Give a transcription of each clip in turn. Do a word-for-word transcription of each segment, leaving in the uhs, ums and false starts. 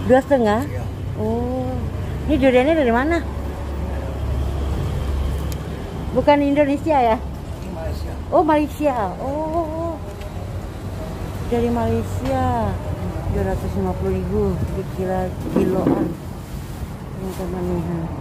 Dua setengah? Ya. Oh, ini duriannya dari mana? Bukan Indonesia ya? Ini Malaysia. Oh, Malaysia. Oh, dari Malaysia. dua ratus lima puluh ribu dikira kiloan. Ini teman nih.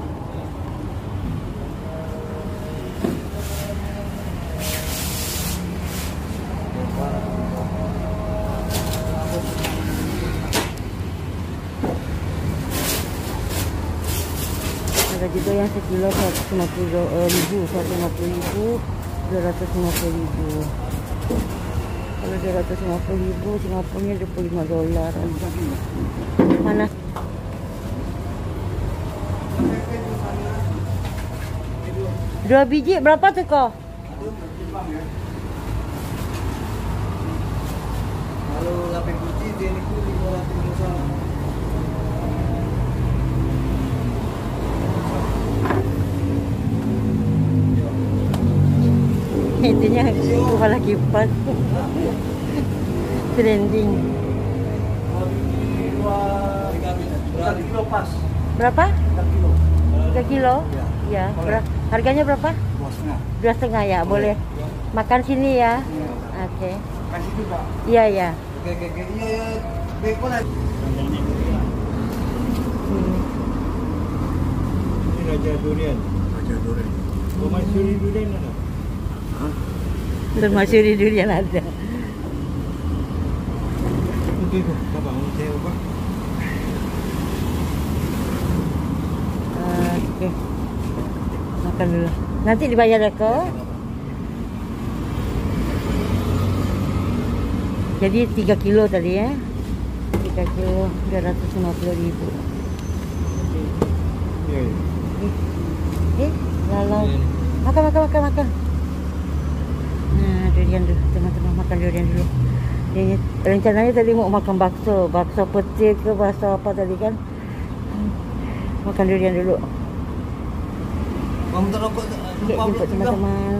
Ada juga yang sekilo seratus lima puluh ribu, seratus lima puluh ribu, dua ratus lima puluh ribu. Kalau dua ratus lima puluh ribu, Singapurnya dua puluh lima dolar. Mana? Dua biji berapa tuh kok? Kalau delapan biji dia itu lima ratus dolar. Intinya kepala kipas. Trending. Tiga kilo pas. Berapa? Tiga kilo. Tiga kilo? Ya. Ya. Boleh. Ber- harganya berapa? Dua setengah. Dua setengah ya, boleh. Makan sini ya. Iya. Oke. Kasih juga. Iya ya. Oke oke oke. Iya iya. Beko lah. Hmm. Ini Raja Durian. Raja durian. Permaisuri Durian ada? Permaisuri durian ada. Itu itu. Apa? Saya apa? Oke. Makan dulu. Nanti dibayar ya kok. Jadi tiga kilo tadi ya. Tiga kilo dua ratus lima puluh ribu. Iya. Ya. Eh, lalau. Makan, makan, makan, makan. Nah, durian dulu, teman-teman, makan durian dulu. Ini rencananya tadi mau makan bakso, bakso peti ke bakso apa tadi kan? Makan durian dulu. Mau minta rokok? Oke, jemput teman-teman.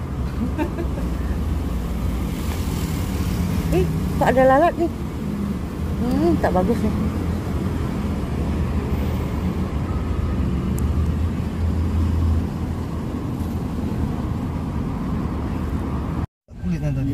Eh, kok ada lalat nih? Hmm, tak bagus nih. Kulit tadi.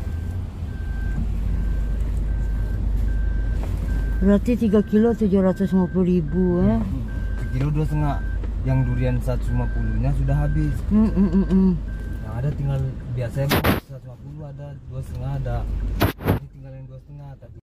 Berarti tiga kilo tujuh ratus lima puluh ribu ya. Kilo dua setengah. Yang durian seratus lima puluh-nya sudah habis. Hmm, hmm, hmm, hmm. Yang ada tinggal biasanya seratus lima puluh ada, dua setengah ada. Ini tinggal yang dua setengah tadi.